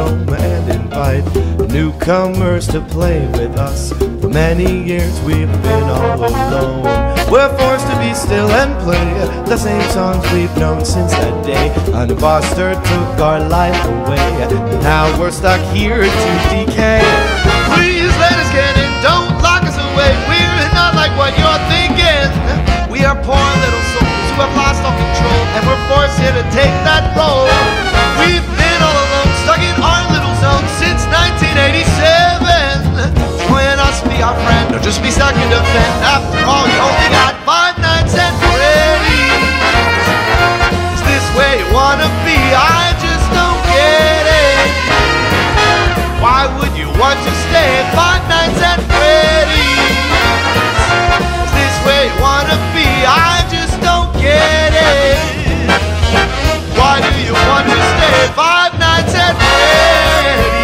roam and invite newcomers to play with us. For many years we've been all alone. We're forced to be still and play the same songs we've known since that day. An imposter took our life away, and now we're stuck here to decay. Please let us get in, don't lock us away. We're not like what you're thinking. We are poor little souls who have lost all control, and we're forced here to take that role. We've been all alone, stuck in our little zone since 1987. Join us, be our friend, or just be stuck in a vent. After all, you only got 5 nights at Freddy's. Is this where you wanna be? I just don't get it. Why would you want to stay 5 nights at Freddy's? Is this where you wanna be? I just don't get it. Why do you want to stay 5 nights at Freddy's?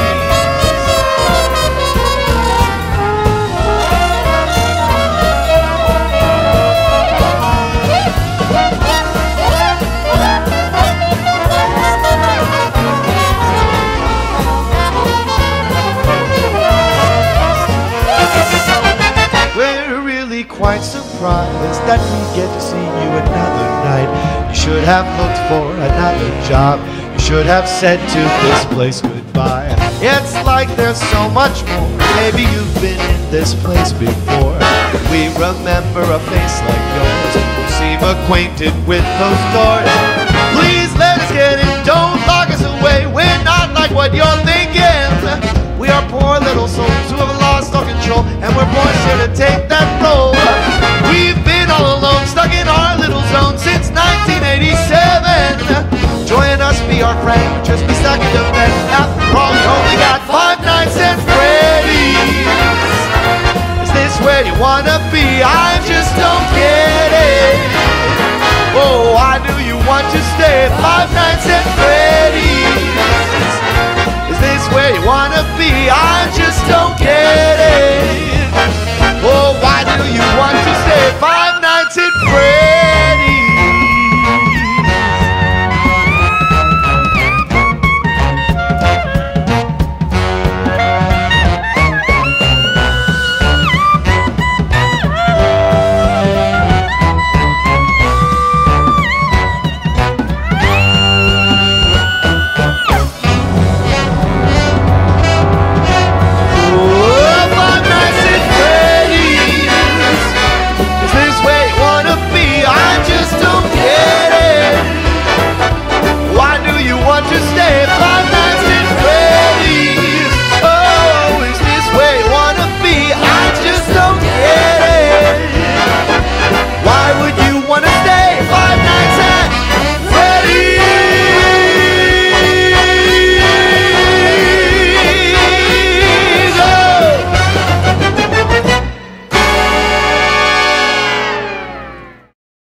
Quite surprised that we get to see you another night. You should have looked for another job. You should have said to this place goodbye. It's like there's so much more. Maybe you've been in this place before. We remember a face like yours. You seem acquainted with those doors.